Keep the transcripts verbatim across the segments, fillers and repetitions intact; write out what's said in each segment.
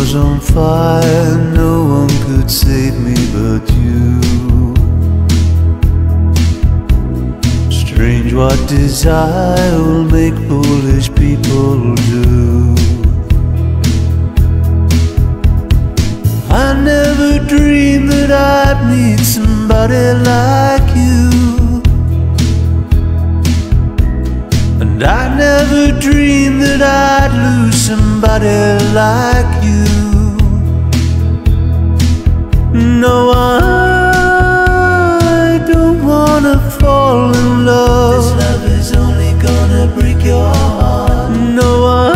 was on fire, no one could save me but you. Strange what desire will make foolish people do. I never dreamed that I'd meet somebody like you, and I never dreamed that I'd lose somebody like you. No, I don't wanna fall in love. This love is only gonna break your heart. No,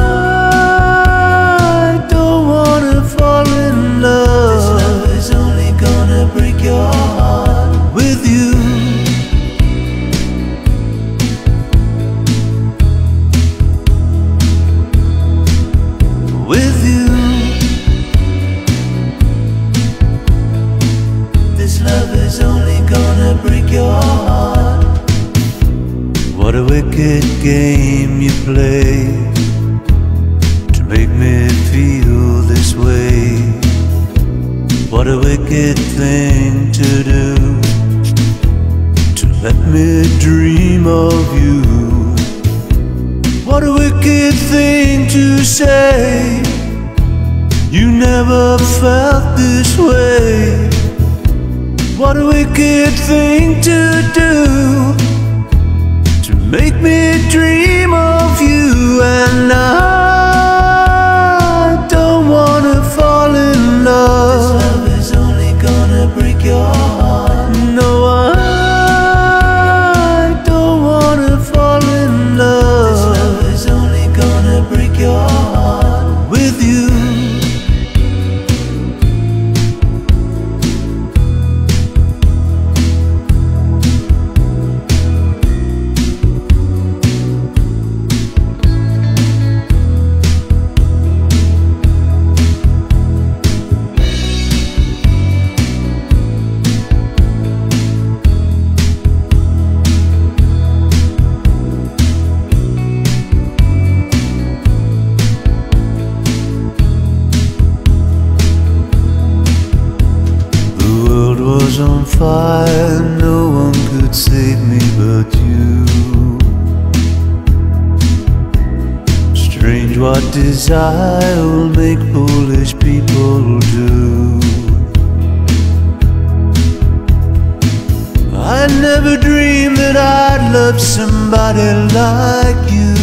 I don't wanna fall in love. This love is only gonna break your heart. With you, with you, this love is only gonna break your heart. what a wicked game you play to make me feel this way. What a wicked thing to do, to let me dream of you. What a wicked thing to say, you never felt this way. What a wicked thing to do, to make me dream of you. And I don't wanna fall in love. This love is only gonna break your heart. No, I don't wanna fall in love. This love is only gonna break your heart. With you, was on fire, no one could save me but you. Strange what desire will make foolish people do. I never dreamed that I'd love somebody like you.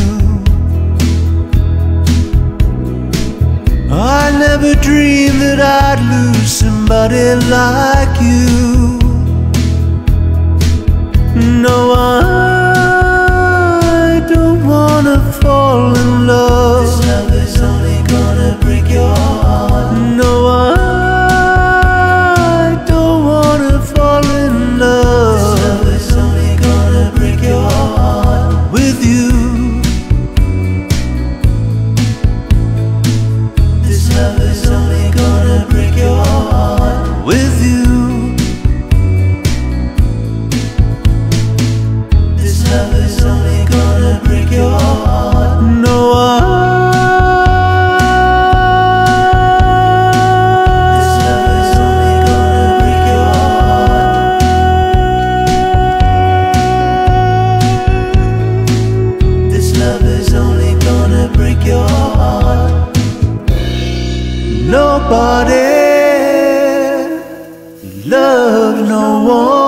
I never dreamed that I'd lose somebody like you. No, I don't wanna fall in love. This love is only gonna break your heart. No, I don't wanna fall in love. This love is only gonna break your heart. With you, this love is only gonna break your heart. with you, this love is only gonna break your heart. no, I This love is only gonna break your heart. This love is only gonna break your heart. nobody loves no one.